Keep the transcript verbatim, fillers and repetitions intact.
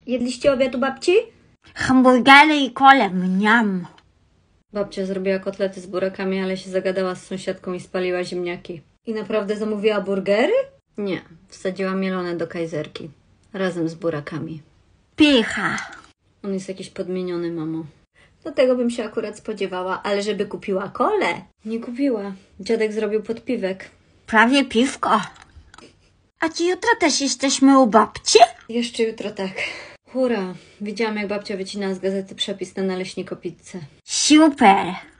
Jedliście obiad u babci? Hamburgery i kole, mniam. Babcia zrobiła kotlety z burakami, ale się zagadała z sąsiadką i spaliła ziemniaki. I naprawdę zamówiła burgery? Nie, wsadziła mielone do kajzerki. Razem z burakami. Pycha. On jest jakiś podmieniony, mamo. Do tego bym się akurat spodziewała, ale żeby kupiła kole? Nie kupiła. Dziadek zrobił podpiwek. Prawie piwko. A ci jutro też jesteśmy u babci? Jeszcze jutro tak. Hurra! Widziałam, jak babcia wycina z gazety przepis na naleśnik o pizzę. Super.